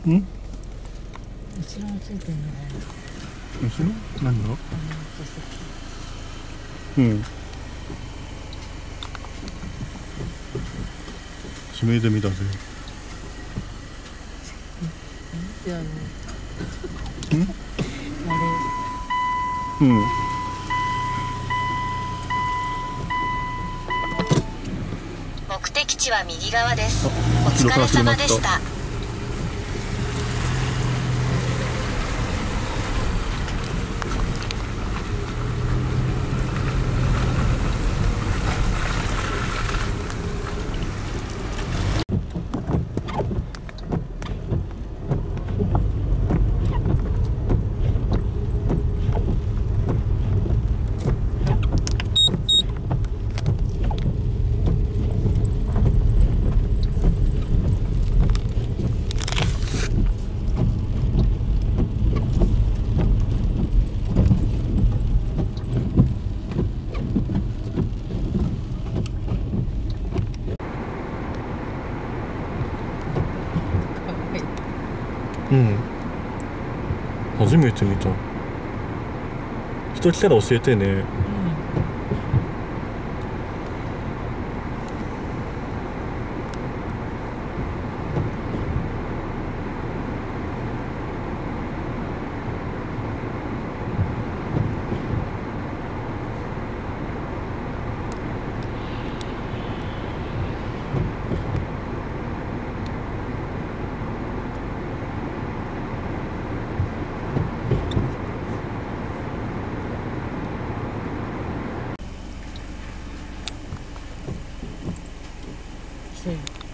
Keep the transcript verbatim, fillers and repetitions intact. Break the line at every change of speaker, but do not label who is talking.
ん？
後ろについてるのが
後ろ？何だ？
あの
うん。締め済みだぜ。
じゃあね。
ん？
あ
うん。
目的地は右側です。お
後ろか
疲れ
ら車来た。
様でした。
うん。初めて見た。人来たら教えてね。
来てる。